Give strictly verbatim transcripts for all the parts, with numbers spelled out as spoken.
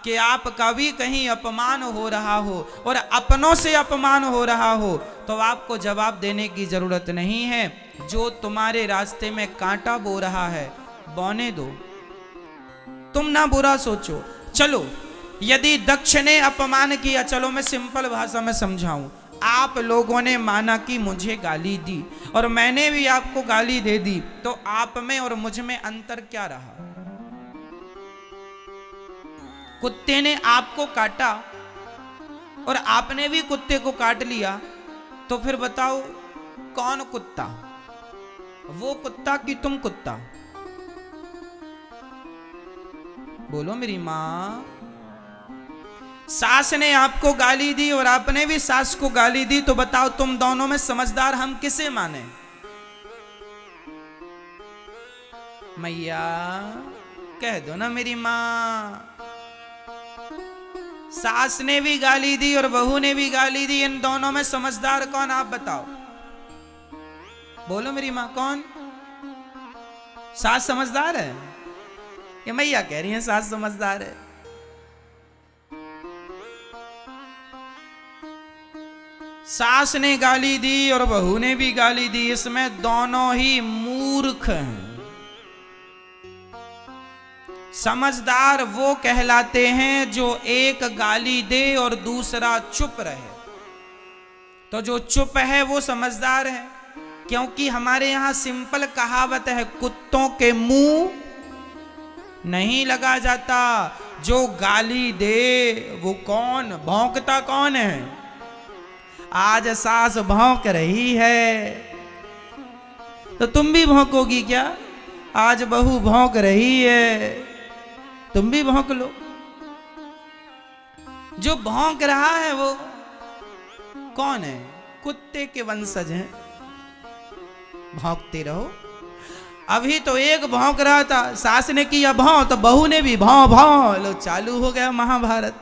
कि आपका भी कहीं अपमान हो रहा हो और अपनों से अपमान हो रहा हो, तो आपको जवाब देने की जरूरत नहीं है। जो तुम्हारे रास्ते में कांटा बो रहा है, बोने दो, तुम ना बुरा सोचो। चलो, यदि दक्ष ने अपमान किया, चलो मैं सिंपल भाषा में समझाऊं, आप लोगों ने माना कि मुझे गाली दी और मैंने भी आपको गाली दे दी, तो आप में और मुझ में अंतर क्या रहा? कुत्ते ने आपको काटा और आपने भी कुत्ते को काट लिया, तो फिर बताओ कौन कुत्ता? वो कुत्ता कि तुम कुत्ता? बोलो मेरी मां। सास ने आपको गाली दी और आपने भी सास को गाली दी, तो बताओ तुम दोनों में समझदार हम किसे माने? मैया कह दो ना मेरी मां। सास ने भी गाली दी और बहू ने भी गाली दी, इन दोनों में समझदार कौन? आप बताओ। बोलो मेरी मां, कौन? सास समझदार है? ये मैया कह रही है सास समझदार है। सास ने गाली दी और बहू ने भी गाली दी, इसमें दोनों ही मूर्ख हैं। समझदार वो कहलाते हैं जो एक गाली दे और दूसरा चुप रहे। तो जो चुप है वो समझदार है, क्योंकि हमारे यहां सिंपल कहावत है, कुत्तों के मुंह नहीं लगा जाता। जो गाली दे वो कौन? भौंकता कौन है? आज सास भौंक रही है, तो तुम भी भौंकोगी क्या? आज बहू भौंक रही है, तुम भी भौंक लो। जो भौंक रहा है वो कौन है? कुत्ते के वंशज हैं। भौंकते रहो। अभी तो एक भौंक रहा था, सास ने किया भौं तो बहू ने भी भौं भौं, लो चालू हो गया महाभारत।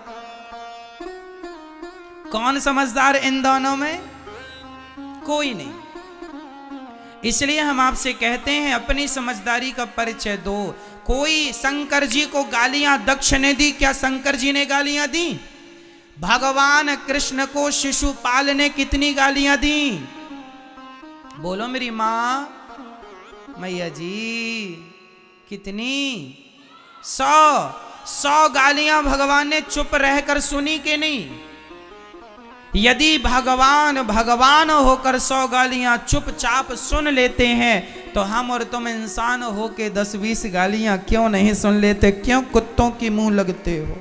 कौन समझदार इन दोनों में? कोई नहीं। इसलिए हम आपसे कहते हैं अपनी समझदारी का परिचय दो। कोई शंकर जी को गालियां दक्ष ने दी, क्या शंकर जी ने गालियां दी? भगवान कृष्ण को शिशुपाल ने कितनी गालियां दी? बोलो मेरी मां। मैया जी कितनी? सौ सौ गालियां भगवान ने चुप रहकर सुनी कि नहीं? यदि भगवान भगवान होकर सौ गालियां चुपचाप सुन लेते हैं, तो हम और तुम इंसान हो के दस बीस गालियां क्यों नहीं सुन लेते? क्यों कुत्तों की मुंह लगते हो?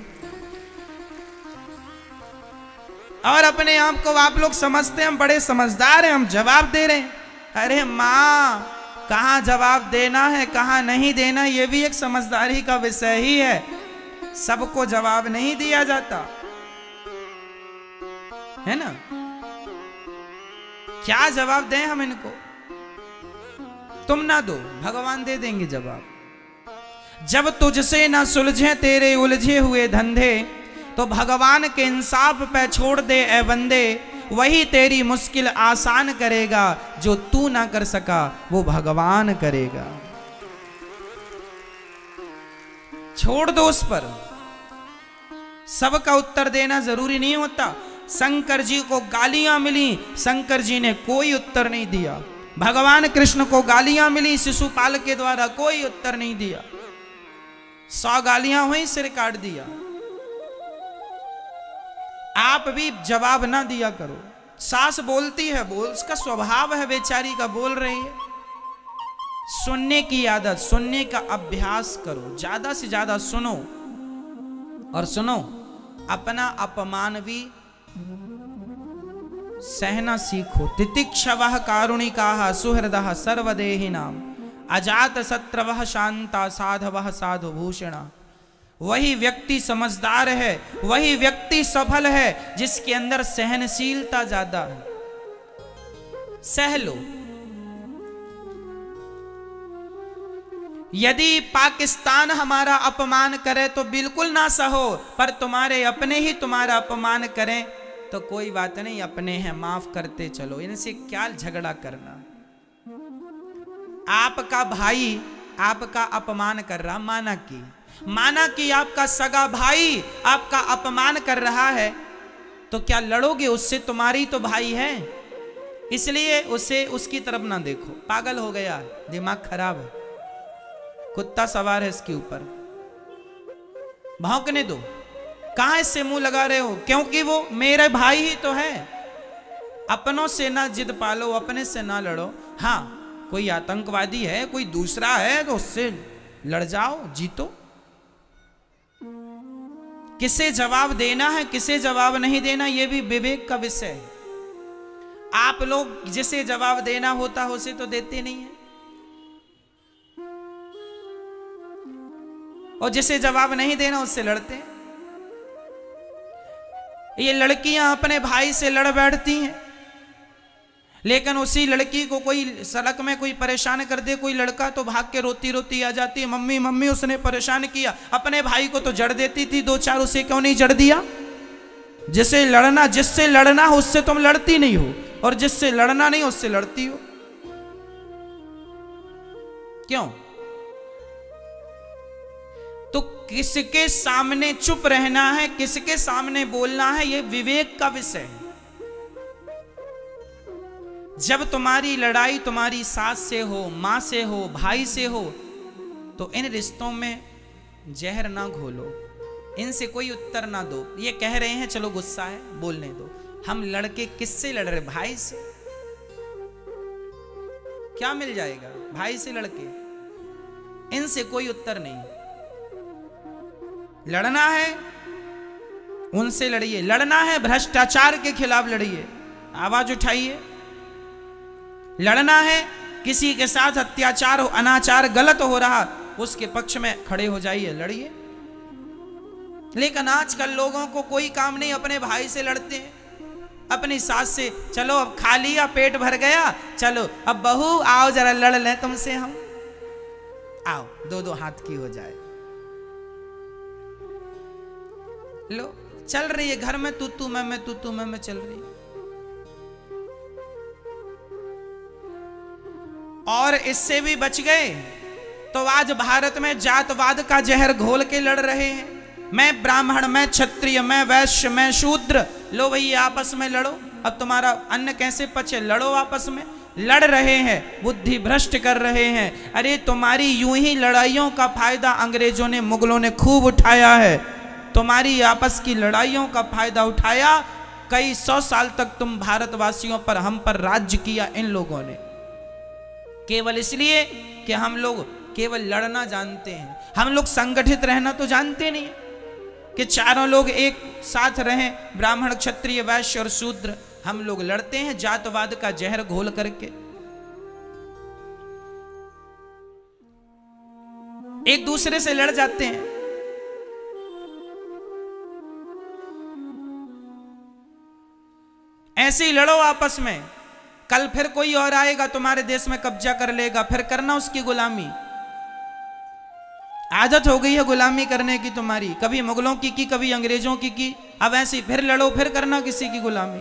और अपने आप को आप लोग समझते हैं हम बड़े समझदार हैं, हम जवाब दे रहे हैं। अरे मां, कहां जवाब देना है कहां नहीं देना, यह भी एक समझदारी का विषय ही है। सबको जवाब नहीं दिया जाता है ना। क्या जवाब दें हम इनको? तुम ना दो, भगवान दे देंगे जवाब। जब तुझसे ना सुलझे तेरे उलझे हुए धंधे, तो भगवान के इंसाफ पे छोड़ दे ए बंदे। वही तेरी मुश्किल आसान करेगा, जो तू ना कर सका वो भगवान करेगा। छोड़ दो उस पर। सबका उत्तर देना जरूरी नहीं होता। शंकर जी को गालियां मिली, शंकर जी ने कोई उत्तर नहीं दिया। भगवान कृष्ण को गालियां मिली शिशुपाल के द्वारा, कोई उत्तर नहीं दिया। सौ गालियां हुई, सिर काट दिया। आप भी जवाब ना दिया करो। सास बोलती है, बोल, उसका स्वभाव है बेचारी का, बोल रही है। सुनने की आदत, सुनने का अभ्यास करो, ज्यादा से ज्यादा सुनो। और सुनो, अपना अपमान भी सहना सीखो। तितिक्षवः कारुणिकाः सुहृदः सर्वदेहिनां अजात शत्रवः शांता साधवः साधुभूषणा। वही व्यक्ति समझदार है, वही व्यक्ति सफल है जिसके अंदर सहनशीलता ज्यादा है। सह लो। यदि पाकिस्तान हमारा अपमान करे तो बिल्कुल ना सहो, पर तुम्हारे अपने ही तुम्हारा अपमान करें तो कोई बात नहीं, अपने हैं, माफ करते चलो। इनसे क्या झगड़ा करना। आपका भाई आपका अपमान कर रहा, माना कि माना कि आपका सगा भाई आपका अपमान कर रहा है, तो क्या लड़ोगे उससे? तुम्हारी तो भाई है, इसलिए उसे उसकी तरफ ना देखो। पागल हो गया, दिमाग खराब है, कुत्ता सवार है इसके ऊपर, भौंकने दो। कहां इससे मुंह लगा रहे हो? क्योंकि वो मेरे भाई ही तो है। अपनों से ना जिद पालो, अपने से ना लड़ो। हाँ, कोई आतंकवादी है, कोई दूसरा है, तो उससे लड़ जाओ, जीतो। किसे जवाब देना है, किसे जवाब नहीं देना, यह भी विवेक का विषय है। आप लोग जिसे जवाब देना होता है उसे तो देते नहीं है, और जिसे जवाब नहीं देना उससे लड़ते हैं। ये लड़कियां अपने भाई से लड़ बैठती हैं, लेकिन उसी लड़की को कोई सड़क में कोई परेशान कर दे, कोई लड़का, तो भाग के रोती रोती आ जाती है, मम्मी मम्मी उसने परेशान किया। अपने भाई को तो जड़ देती थी दो चार, उसे क्यों नहीं जड़ दिया? जिसे लड़ना जिससे लड़ना हो उससे तुम लड़ती नहीं हो, और जिससे लड़ना नहीं उससे लड़ती हो। क्यों? तो किसके सामने चुप रहना है, किसके सामने बोलना है, यह विवेक का विषय है। जब तुम्हारी लड़ाई तुम्हारी सास से हो, मां से हो, भाई से हो, तो इन रिश्तों में जहर ना घोलो, इनसे कोई उत्तर ना दो। ये कह रहे हैं चलो गुस्सा है बोलने दो, हम लड़के किससे लड़ रहे? भाई से। क्या मिल जाएगा भाई से लड़के? इनसे कोई उत्तर नहीं। लड़ना है उनसे लड़िए, लड़ना है भ्रष्टाचार के खिलाफ लड़िए, आवाज उठाइए। लड़ना है किसी के साथ अत्याचार हो, अनाचार गलत हो रहा, उसके पक्ष में खड़े हो जाइए, लड़िए। लेकिन आजकल लोगों को कोई काम नहीं, अपने भाई से लड़ते हैं, अपनी सास से। चलो अब खा लिया, पेट भर गया, चलो अब बहू आओ जरा लड़ लें तुमसे हम, आओ दो दो हाथ की हो जाए। लो चल रही है घर में तू तू मैं मैं तू तू मैं मैं चल रही है। और इससे भी बच गए तो आज भारत में जातवाद का जहर घोल के लड़ रहे हैं। मैं ब्राह्मण, मैं क्षत्रिय, मैं वैश्य, मैं शूद्र, लो भैया आपस में लड़ो, अब तुम्हारा अन्न कैसे पचे, लड़ो आपस में। लड़ रहे हैं, बुद्धि भ्रष्ट कर रहे हैं। अरे तुम्हारी यूं ही लड़ाइयों का फायदा अंग्रेजों ने, मुगलों ने खूब उठाया है। तुम्हारी आपस की लड़ाइयों का फायदा उठाया, कई सौ साल तक तुम भारतवासियों पर, हम पर राज्य किया इन लोगों ने, केवल इसलिए कि हम लोग केवल लड़ना जानते हैं। हम लोग संगठित रहना तो जानते नहीं कि चारों लोग एक साथ रहें, ब्राह्मण, क्षत्रिय, वैश्य और शूद्र। हम लोग लड़ते हैं जातवाद का जहर घोल करके, एक दूसरे से लड़ जाते हैं। ऐसे ही लड़ो आपस में, कल फिर कोई और आएगा तुम्हारे देश में कब्जा कर लेगा, फिर करना उसकी गुलामी। आदत हो गई है गुलामी करने की तुम्हारी, कभी मुगलों की की, कभी अंग्रेजों की की, अब ऐसे फिर लड़ो, फिर करना किसी की गुलामी।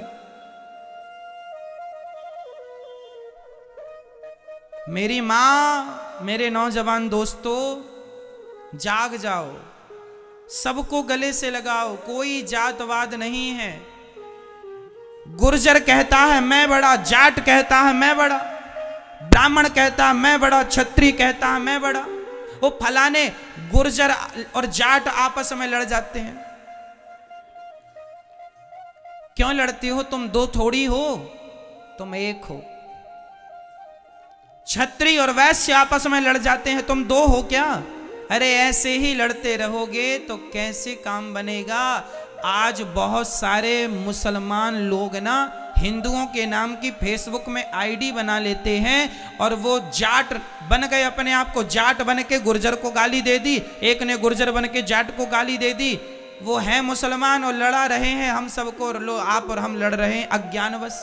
मेरी मां, मेरे नौजवान दोस्तों, जाग जाओ, सबको गले से लगाओ, कोई जातवाद नहीं है। गुर्जर कहता है मैं बड़ा, जाट कहता है मैं बड़ा, ब्राह्मण कहता है मैं बड़ा, क्षत्रिय कहता है मैं बड़ा। वो फलाने गुर्जर और जाट आपस में लड़ जाते हैं। क्यों लड़ते हो? तुम दो थोड़ी हो, तुम एक हो। क्षत्रिय और वैश्य आपस में लड़ जाते हैं, तुम दो हो क्या? अरे ऐसे ही लड़ते रहोगे तो कैसे काम बनेगा? आज बहुत सारे मुसलमान लोग ना हिंदुओं के नाम की फेसबुक में आईडी बना लेते हैं और वो जाट बन गए, अपने आप को जाट बन के गुर्जर को गाली दे दी, एक ने गुर्जर बन के जाट को गाली दे दी। वो है मुसलमान और लड़ा रहे हैं हम सबको, और लो आप और हम लड़ रहे हैं अज्ञानवश।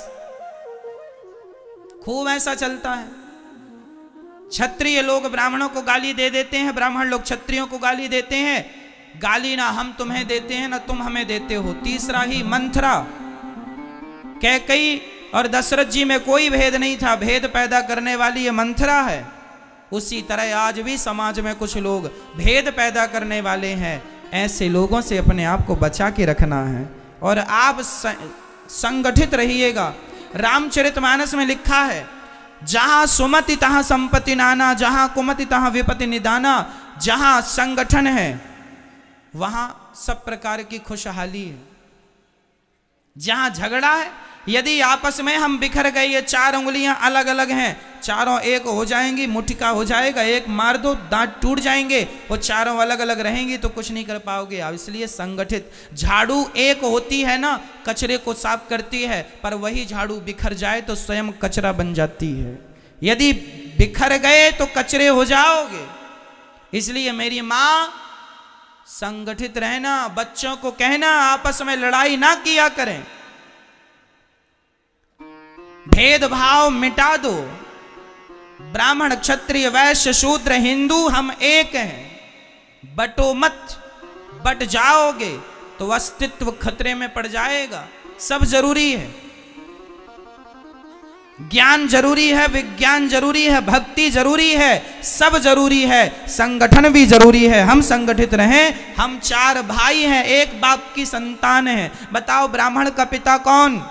खूब ऐसा चलता है। क्षत्रिय लोग ब्राह्मणों को गाली दे देते हैं, ब्राह्मण लोग क्षत्रियों को गाली देते हैं। गाली ना हम तुम्हें देते हैं ना तुम हमें देते हो। तीसरा ही मंथरा, कैकेयी और दशरथ जी में कोई भेद नहीं था, भेद पैदा करने वाली ये मंथरा है। उसी तरह आज भी समाज में कुछ लोग भेद पैदा करने वाले हैं। ऐसे लोगों से अपने आप को बचा के रखना है और आप संगठित रहिएगा। रामचरितमानस में लिखा है, जहां सुमति तहां संपत्ति नाना, जहां कुमति तहां विपत्ति निदाना। जहां संगठन है वहां सब प्रकार की खुशहाली है। जहां झगड़ा है, यदि आपस में हम बिखर गए, ये चार उंगलियां अलग अलग हैं, चारों एक हो जाएंगी, मुठ्ठिका हो जाएगा, एक मार दो दांत टूट जाएंगे, वो चारों अलग अलग रहेंगी तो कुछ नहीं कर पाओगे आप। इसलिए संगठित। झाड़ू एक होती है ना, कचरे को साफ करती है, पर वही झाड़ू बिखर जाए तो स्वयं कचरा बन जाती है। यदि बिखर गए तो कचरे हो जाओगे। इसलिए मेरी मां, संगठित रहना। बच्चों को कहना आपस में लड़ाई ना किया करें, भेदभाव मिटा दो। ब्राह्मण क्षत्रिय वैश्य शूद्र हिंदू हम एक हैं, बटो मत। बट जाओगे तो अस्तित्व खतरे में पड़ जाएगा। सब जरूरी है, ज्ञान जरूरी है, विज्ञान जरूरी है, भक्ति जरूरी है, सब जरूरी है, संगठन भी जरूरी है। हम संगठित रहें। हम चार भाई हैं, एक बाप की संतान हैं। बताओ ब्राह्मण का पिता कौन?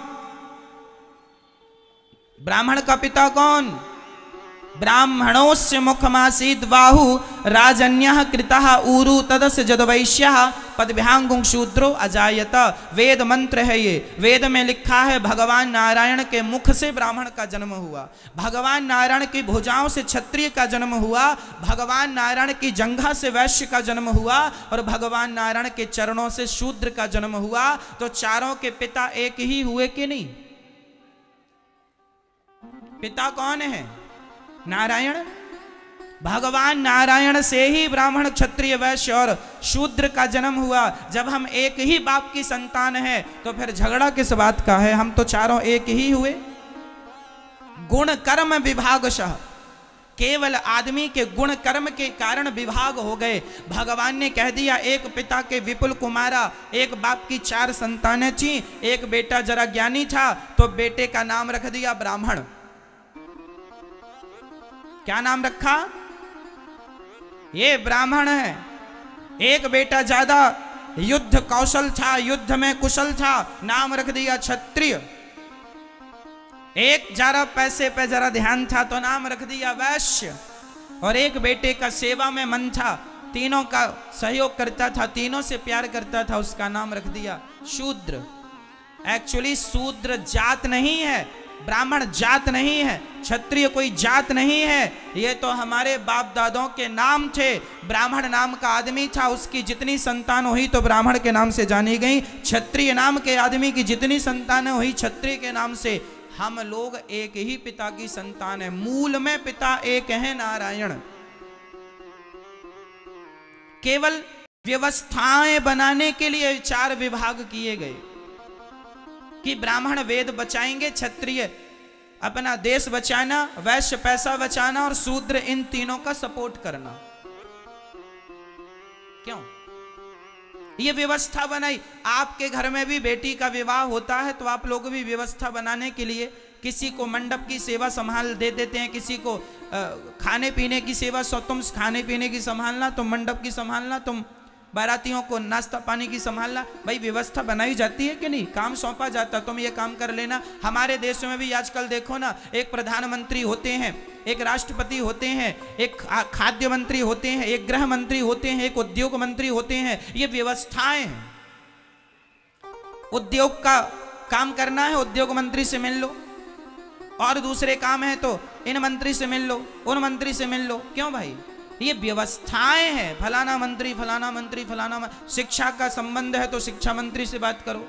ब्राह्मण का पिता कौन? ब्राह्मणोस्य मुखमासीद बाहु राजन्यः कृतः ऊरु तदस्य जदवैश्यः पदभ्यांगुं शूद्रो अजायत। वेद मंत्र है ये। वेद में लिखा है भगवान नारायण के मुख से ब्राह्मण का जन्म हुआ, भगवान नारायण की भुजाओं से क्षत्रिय का जन्म हुआ, भगवान नारायण की जंघा से वैश्य का जन्म हुआ और भगवान नारायण के चरणों से शूद्र का जन्म हुआ। तो चारों के पिता एक ही हुए कि नहीं? पिता कौन है? नारायण। भगवान नारायण से ही ब्राह्मण क्षत्रिय वैश्य और शूद्र का जन्म हुआ। जब हम एक ही बाप की संतान हैं तो फिर झगड़ा किस बात का है? हम तो चारों एक ही हुए। गुण कर्म विभागशः, केवल आदमी के गुण कर्म के कारण विभाग हो गए। भगवान ने कह दिया एक पिता के विपुल कुमारा, एक बाप की चार संतानें थी, एक बेटा जरा ज्ञानी था तो बेटे का नाम रख दिया ब्राह्मण। क्या नाम रखा? ये ब्राह्मण है। एक बेटा ज्यादा युद्ध कौशल था, युद्ध में कुशल था, नाम रख दिया क्षत्रिय। एक जरा पैसे पे जरा ध्यान था तो नाम रख दिया वैश्य। और एक बेटे का सेवा में मन था, तीनों का सहयोग करता था, तीनों से प्यार करता था, उसका नाम रख दिया शूद्र। एक्चुअली शूद्र जात नहीं है, ब्राह्मण जात नहीं है, क्षत्रिय कोई जात नहीं है। ये तो हमारे बाप दादों के नाम थे। ब्राह्मण नाम का आदमी था, उसकी जितनी संतान हुई तो ब्राह्मण के नाम से जानी गई। क्षत्रिय नाम के आदमी की जितनी संतानें हुई क्षत्रिय के नाम से। हम लोग एक ही पिता की संतान है। मूल में पिता एक है, नारायण। केवल व्यवस्थाएं बनाने के लिए चार विभाग किए गए कि ब्राह्मण वेद बचाएंगे, क्षत्रिय अपना देश बचाना, वैश्य पैसा बचाना और शूद्र इन तीनों का सपोर्ट करना। क्यों ये व्यवस्था बनाई? आपके घर में भी बेटी का विवाह होता है तो आप लोग भी व्यवस्था बनाने के लिए किसी को मंडप की सेवा संभाल दे देते हैं, किसी को आ, खाने पीने की सेवा, सो तुम खाने पीने की संभालना, तुम मंडप की संभालना, तुम बारातियों को नाश्ता पानी की संभालना। भाई व्यवस्था बनाई जाती है कि नहीं? काम सौंपा जाता, तुम ये काम कर लेना। हमारे देश में भी आजकल देखो ना, एक प्रधानमंत्री होते हैं, एक राष्ट्रपति होते हैं, एक खाद्य मंत्री होते हैं, एक गृह मंत्री होते हैं, एक उद्योग मंत्री होते हैं। ये व्यवस्थाएं हैं। उद्योग का काम करना है, उद्योग मंत्री से मिल लो, और दूसरे काम है तो इन मंत्री से मिल लो, उन मंत्री से मिल लो। क्यों भाई? ये व्यवस्थाएं हैं। फलाना मंत्री फलाना मंत्री फलाना मंत्री। शिक्षा का संबंध है तो शिक्षा मंत्री से बात करो।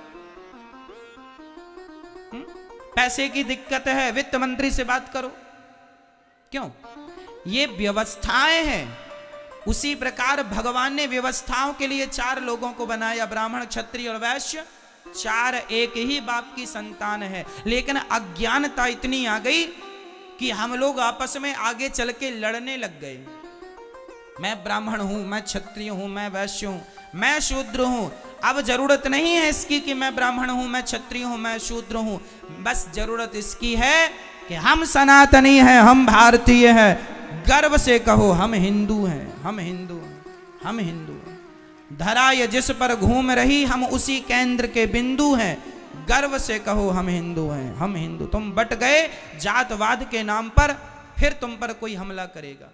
हुँ? पैसे की दिक्कत है, वित्त मंत्री से बात करो। क्यों? ये व्यवस्थाएं हैं। उसी प्रकार भगवान ने व्यवस्थाओं के लिए चार लोगों को बनाया, ब्राह्मण क्षत्रिय और वैश्य। चार एक ही बाप की संतान है, लेकिन अज्ञानता इतनी आ गई कि हम लोग आपस में आगे चल के लड़ने लग गए। मैं ब्राह्मण हूं, मैं क्षत्रिय हूं, मैं वैश्य हूं, मैं शूद्र हूं। अब जरूरत नहीं है इसकी कि मैं ब्राह्मण हूं, मैं क्षत्रिय हूं, मैं शूद्र हूं। बस जरूरत इसकी है कि हम सनातनी हैं, हम भारतीय हैं। गर्व से कहो हम हिंदू हैं, हम हिंदू हैं, हम हिंदू हैं। धरा ये जिस पर घूम रही हम उसी केंद्र के बिंदु हैं। गर्व से कहो हम हिंदू हैं, हम हिंदू। तुम बट गए जातवाद के नाम पर, फिर तुम पर कोई हमला करेगा।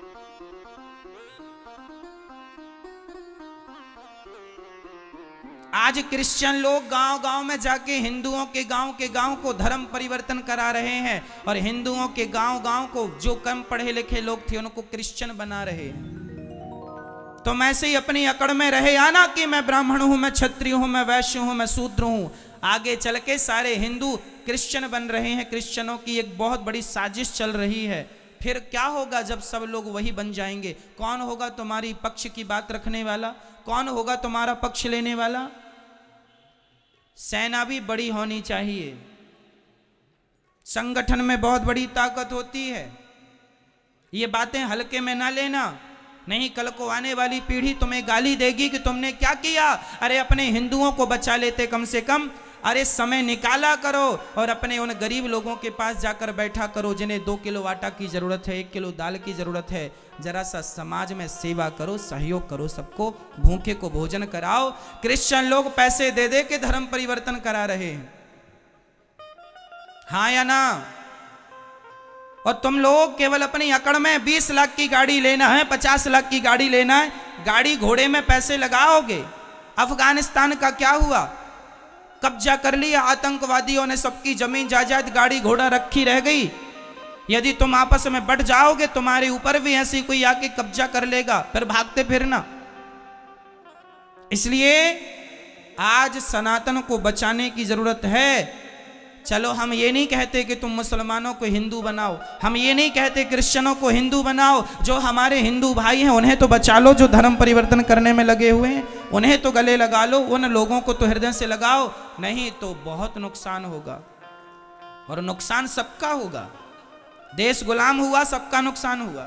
आज क्रिश्चियन लोग गांव गांव में जाके हिंदुओं के गांव के गांव को धर्म परिवर्तन करा रहे हैं, और हिंदुओं के गांव गांव को जो कम पढ़े लिखे लोग थे उनको क्रिश्चियन बना रहे हैं। तो मैं से ही अपनी अकड़ में रहे आना कि मैं ब्राह्मण हूं, मैं क्षत्रिय हूं, मैं वैश्य हूं, मैं शूद्र हूं। आगे चल के सारे हिंदू क्रिश्चियन बन रहे हैं। क्रिश्चियनों की एक बहुत बड़ी साजिश चल रही है। फिर क्या होगा जब सब लोग वही बन जाएंगे? कौन होगा तुम्हारी पक्ष की बात रखने वाला? कौन होगा तुम्हारा पक्ष लेने वाला? सेना भी बड़ी होनी चाहिए, संगठन में बहुत बड़ी ताकत होती है। ये बातें हल्के में ना लेना, नहीं कल को आने वाली पीढ़ी तुम्हें गाली देगी कि तुमने क्या किया। अरे अपने हिंदुओं को बचा लेते कम से कम। अरे समय निकाला करो और अपने उन गरीब लोगों के पास जाकर बैठा करो जिन्हें दो किलो आटा की जरूरत है, एक किलो दाल की जरूरत है। जरा सा समाज में सेवा करो, सहयोग करो, सबको भूखे को भोजन कराओ। क्रिश्चियन लोग पैसे दे दे के धर्म परिवर्तन करा रहे हैं, हाँ या ना? और तुम लोग केवल अपनी अकड़ में बीस लाख की गाड़ी लेना है, पचास लाख की गाड़ी लेना है, गाड़ी घोड़े में पैसे लगाओगे। अफगानिस्तान का क्या हुआ? कब्जा कर लिया आतंकवादियों ने, सबकी जमीन जायदाद गाड़ी घोड़ा रखी रह गई। यदि तुम आपस में बढ़ जाओगे तुम्हारे ऊपर भी ऐसी कोई आके कब्जा कर लेगा, फिर भागते फिरना। इसलिए आज सनातन को बचाने की जरूरत है। चलो हम ये नहीं कहते कि तुम मुसलमानों को हिंदू बनाओ, हम ये नहीं कहते क्रिश्चियनों को हिंदू बनाओ। जो हमारे हिंदू भाई हैं उन्हें तो बचा लो, जो धर्म परिवर्तन करने में लगे हुए हैं उन्हें तो गले लगा लो, उन लोगों को तो हृदय से लगाओ, नहीं तो बहुत नुकसान होगा। और नुकसान सबका होगा। देश गुलाम हुआ, सबका नुकसान हुआ।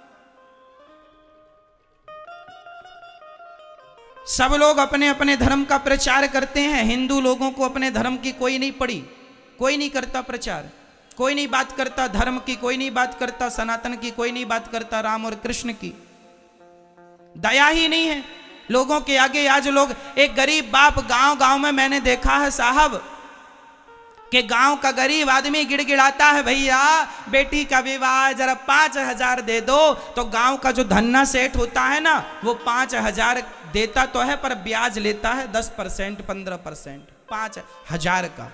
सब लोग अपने अपने धर्म का प्रचार करते हैं। हिंदू लोगों को अपने धर्म की कोई नहीं पड़ी, कोई नहीं करता प्रचार, कोई नहीं बात करता धर्म की, कोई नहीं बात करता सनातन की, कोई नहीं बात करता राम और कृष्ण की। दया ही नहीं है लोगों के आगे। आज लोग, एक गरीब बाप गांव गांव में मैंने देखा है साहब, कि गांव का गरीब आदमी गिड़गिड़ाता है, भैया बेटी का विवाह जरा पांच हजार दे दो। तो गांव का जो धन्ना सेठ होता है ना, वो पांच हजार देता तो है पर ब्याज लेता है दस परसेंट पंद्रह परसेंट पांच हजार का।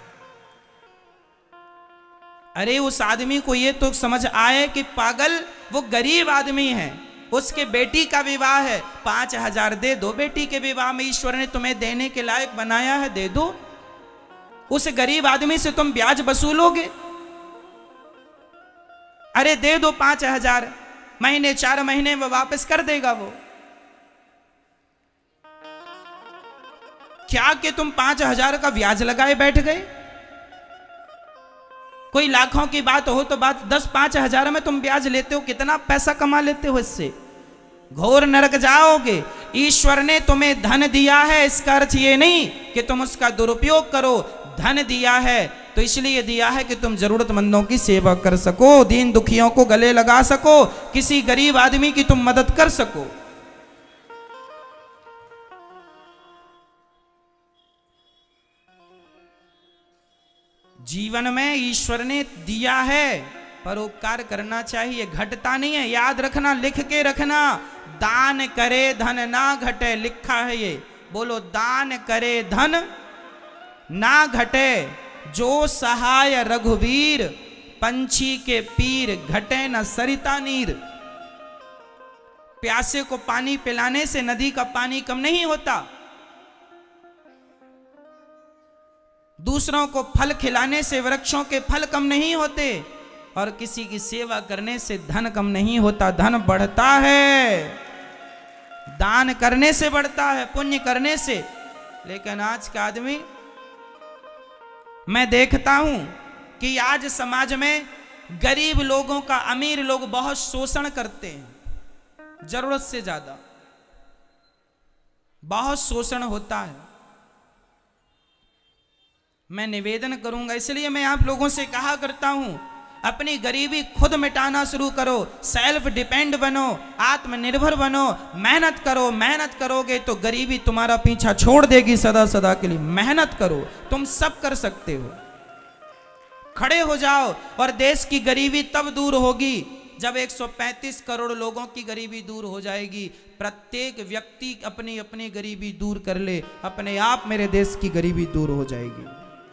अरे उस आदमी को ये तो समझ आए कि पागल वो गरीब आदमी है, उसके बेटी का विवाह है, पांच हजार दे दो। बेटी के विवाह में ईश्वर ने तुम्हें देने के लायक बनाया है, दे दो। उस गरीब आदमी से तुम ब्याज वसूलोगे? अरे दे दो पांच हजार, महीने चार महीने में वापस कर देगा वो। क्या कि तुम पांच हजार का ब्याज लगाए बैठ गए? कोई लाखों की बात हो तो बात दस पांच हजार में तुम ब्याज लेते हो, कितना पैसा कमा लेते हो इससे? घोर नरक जाओगे। ईश्वर ने तुम्हें धन दिया है, इसका अर्थ ये नहीं कि तुम उसका दुरुपयोग करो। धन दिया है तो इसलिए दिया है कि तुम जरूरतमंदों की सेवा कर सको, दीन दुखियों को गले लगा सको, किसी गरीब आदमी की तुम मदद कर सको। जीवन में ईश्वर ने दिया है, परोपकार करना चाहिए, घटता नहीं है। याद रखना, लिख के रखना, दान करे धन ना घटे, लिखा है ये। बोलो, दान करे धन ना घटे, जो सहाय रघुवीर, पंछी के पीर, घटे न सरिता नीर। प्यासे को पानी पिलाने से नदी का पानी कम नहीं होता, दूसरों को फल खिलाने से वृक्षों के फल कम नहीं होते, और किसी की सेवा करने से धन कम नहीं होता। धन बढ़ता है, दान करने से बढ़ता है, पुण्य करने से। लेकिन आज का आदमी, मैं देखता हूं कि आज समाज में गरीब लोगों का अमीर लोग बहुत शोषण करते हैं, जरूरत से ज्यादा बहुत शोषण होता है। मैं निवेदन करूंगा, इसलिए मैं आप लोगों से कहा करता हूं, अपनी गरीबी खुद मिटाना शुरू करो, सेल्फ डिपेंड बनो, आत्मनिर्भर बनो, मेहनत करो। मेहनत करोगे तो गरीबी तुम्हारा पीछा छोड़ देगी सदा सदा के लिए। मेहनत करो, तुम सब कर सकते हो। खड़े हो जाओ और देश की गरीबी तब दूर होगी जब एक सौ पैंतीस करोड़ लोगों की गरीबी दूर हो जाएगी। प्रत्येक व्यक्ति अपनी अपनी गरीबी दूर कर ले, अपने आप मेरे देश की गरीबी दूर हो जाएगी।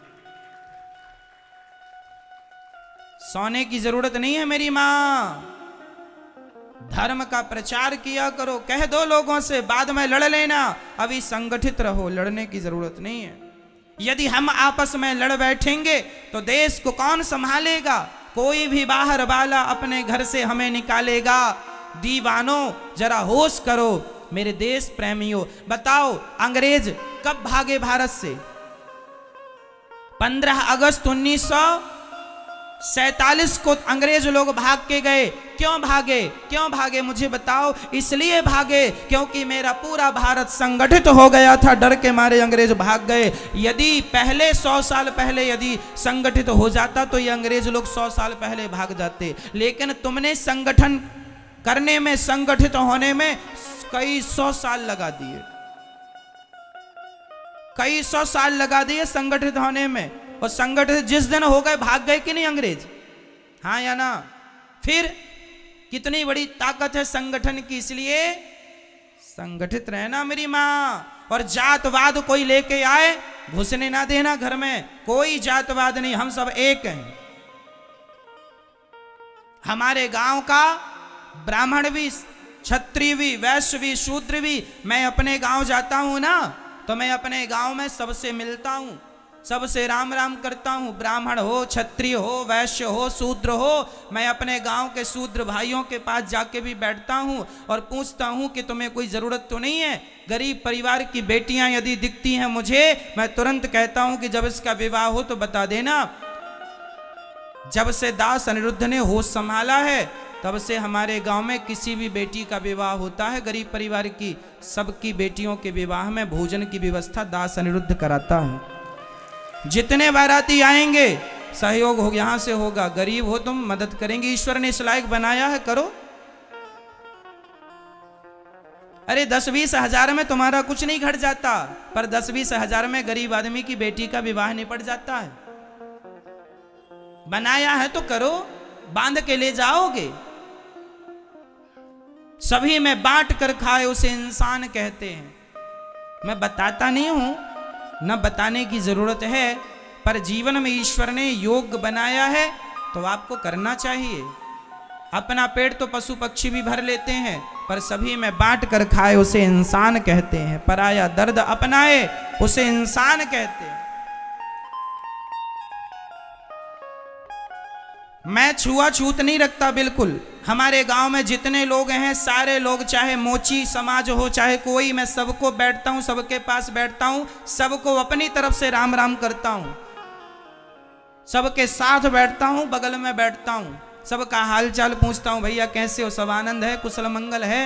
सोने की जरूरत नहीं है मेरी मां। धर्म का प्रचार किया करो, कह दो लोगों से बाद में लड़ लेना, अभी संगठित रहो, लड़ने की जरूरत नहीं है। यदि हम आपस में लड़ बैठेंगे तो देश को कौन संभालेगा? कोई भी बाहर वाला अपने घर से हमें निकालेगा। दीवानों जरा होश करो, मेरे देश प्रेमियों। बताओ अंग्रेज कब भागे भारत से? पंद्रह अगस्त उन्नीस सौ सैतालीस को अंग्रेज लोग भाग के गए। क्यों भागे? क्यों भागे मुझे बताओ? इसलिए भागे क्योंकि मेरा पूरा भारत संगठित हो गया था, डर के मारे अंग्रेज भाग गए। यदि पहले सौ साल पहले यदि संगठित हो जाता तो ये अंग्रेज लोग सौ साल पहले भाग जाते। लेकिन तुमने संगठन करने में, संगठित होने में कई सौ साल लगा दिए, कई सौ साल लगा दिए संगठित होने में। और संगठित जिस दिन हो गए भाग गए कि नहीं अंग्रेज? हाँ या ना? फिर कितनी बड़ी ताकत है संगठन की, इसलिए संगठित रहना मेरी मां। और जातवाद कोई लेके आए घुसने ना देना घर में, कोई जातवाद नहीं, हम सब एक हैं। हमारे गांव का ब्राह्मण भी, क्षत्रिय भी, वैश्य भी, शूद्र भी, मैं अपने गांव जाता हूं ना तो मैं अपने गांव में सबसे मिलता हूं, सबसे राम राम करता हूँ। ब्राह्मण हो, क्षत्रिय हो, वैश्य हो, शूद्र हो, मैं अपने गांव के शूद्र भाइयों के पास जाके भी बैठता हूँ और पूछता हूँ कि तुम्हें कोई ज़रूरत तो नहीं है? गरीब परिवार की बेटियां यदि दिखती हैं मुझे, मैं तुरंत कहता हूँ कि जब इसका विवाह हो तो बता देना। जब से दास अनिरुद्ध ने होश संभाला है तब से हमारे गांव में किसी भी बेटी का विवाह होता है गरीब परिवार की, सबकी बेटियों के विवाह में भोजन की व्यवस्था दास अनिरुद्ध कराता है। जितने बाराती आएंगे सहयोग हो, यहां से होगा। गरीब हो तुम, मदद करेंगे, ईश्वर ने इस लायक बनाया है, करो। अरे दस बीस हजार में तुम्हारा कुछ नहीं घट जाता, पर दस बीस हजार में गरीब आदमी की बेटी का विवाह निपट जाता है। बनाया है तो करो, बांध के ले जाओगे। सभी में बांट कर खाए उसे इंसान कहते हैं। मैं बताता नहीं हूं, न बताने की जरूरत है, पर जीवन में ईश्वर ने योग बनाया है तो आपको करना चाहिए। अपना पेट तो पशु पक्षी भी भर लेते हैं, पर सभी में बांट कर खाए उसे इंसान कहते हैं। पराया दर्द अपनाए उसे इंसान कहते हैं। मैं छुआछूत नहीं रखता बिल्कुल। हमारे गांव में जितने लोग हैं सारे लोग, चाहे मोची समाज हो चाहे कोई, मैं सबको बैठता हूं, सबके पास बैठता हूं, सबको अपनी तरफ से राम राम करता हूं, सबके साथ बैठता हूं, बगल में बैठता हूं, सबका हाल चाल पूछता हूं, भैया कैसे हो, सब आनंद है, कुशल मंगल है।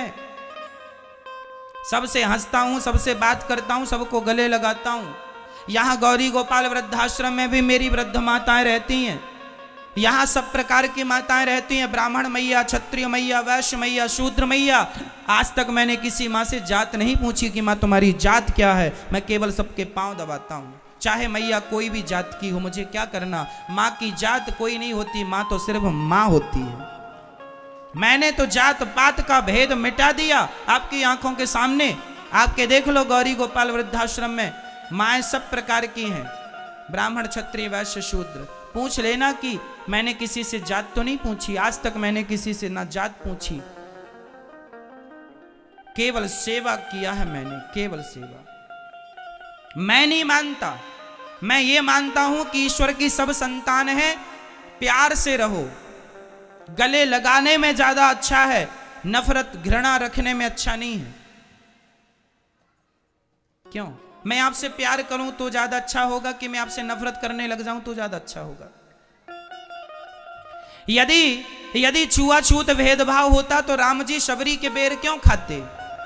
सबसे हंसता हूं, सबसे बात करता हूं, सबको गले लगाता हूं। यहां गौरी गोपाल वृद्धाश्रम में भी मेरी वृद्ध माताएं रहती हैं। यहाँ सब प्रकार की माताएं रहती हैं, ब्राह्मण मैया, क्षत्रिय मैया, वैश्य मैया, शूद्र मैया। आज तक मैंने किसी माँ से जात नहीं पूछी कि माँ तुम्हारी जात क्या है, मैं केवल सबके पांव दबाता हूँ। चाहे मैया कोई भी जात की हो, मुझे क्या करना। माँ की जात कोई नहीं होती, माँ तो सिर्फ माँ होती है। मैंने तो जात पात का भेद मिटा दिया आपकी आंखों के सामने। आपके देख लो गौरी गोपाल वृद्धाश्रम में माएँ सब प्रकार की हैं, ब्राह्मण, क्षत्रिय, वैश्य, शूद्र। पूछ लेना कि मैंने किसी से जात तो नहीं पूछी, आज तक मैंने किसी से ना जात पूछी, केवल सेवा किया है मैंने, केवल सेवा। मैं नहीं मानता, मैं ये मानता हूं कि ईश्वर की सब संतान है, प्यार से रहो। गले लगाने में ज्यादा अच्छा है, नफरत घृणा रखने में अच्छा नहीं है। क्यों? मैं आपसे प्यार करूं तो ज्यादा अच्छा होगा कि मैं आपसे नफरत करने लग जाऊं तो ज्यादा अच्छा होगा? यदि यदि छुआछूत भेदभाव होता तो राम जी शबरी के बेर क्यों खाते?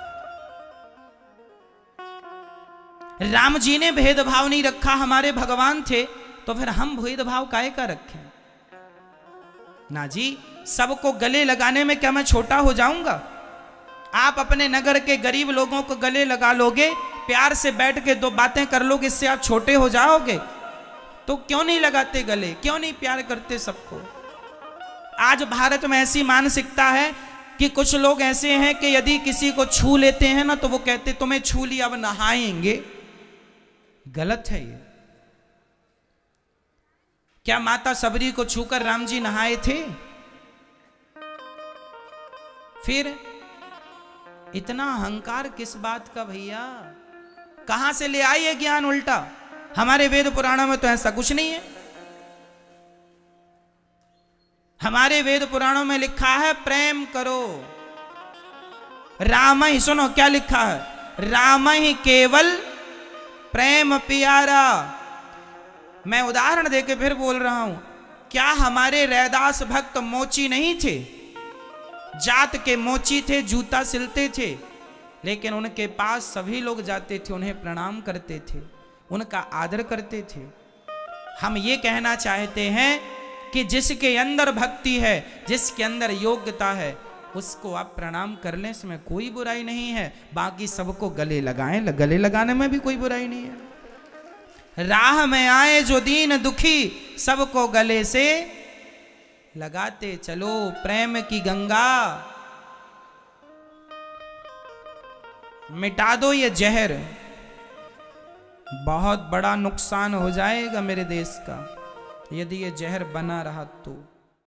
राम जी ने भेदभाव नहीं रखा, हमारे भगवान थे, तो फिर हम भेदभाव काहे का रखें? ना जी, सबको गले लगाने में क्या मैं छोटा हो जाऊंगा? आप अपने नगर के गरीब लोगों को गले लगा लोगे, प्यार से बैठ के दो बातें कर लोगे, इससे आप छोटे हो जाओगे? तो क्यों नहीं लगाते गले, क्यों नहीं प्यार करते सबको? आज भारत में ऐसी मानसिकता है कि कुछ लोग ऐसे हैं कि यदि किसी को छू लेते हैं ना तो वो कहते तुम्हें छू लिया अब नहाएंगे। गलत है ये। क्या माता सबरी को छूकर राम जी नहाए थे? फिर इतना अहंकार किस बात का भैया? कहां से ले आई है ज्ञान उल्टा? हमारे वेद पुराणों में तो ऐसा कुछ नहीं है। हमारे वेद पुराणों में लिखा है प्रेम करो, राम ही, सुनो क्या लिखा है, राम ही केवल प्रेम प्यारा। मैं उदाहरण देके फिर बोल रहा हूं, क्या हमारे रैदास भक्त मोची नहीं थे? जात के मोची थे, जूता सिलते थे, लेकिन उनके पास सभी लोग जाते थे, उन्हें प्रणाम करते थे, उनका आदर करते थे। हम ये कहना चाहते हैं कि जिसके अंदर भक्ति है, जिसके अंदर योग्यता है, उसको आप प्रणाम कर लें, इसमें कोई बुराई नहीं है। बाकी सबको गले लगाएं, गले लगाने में भी कोई बुराई नहीं है। राह में आए जो दीन दुखी, सबको गले से लगाते चलो, प्रेम की गंगा मिटा दो ये जहर, बहुत बड़ा नुकसान हो जाएगा मेरे देश का यदि ये जहर बना रहा तो।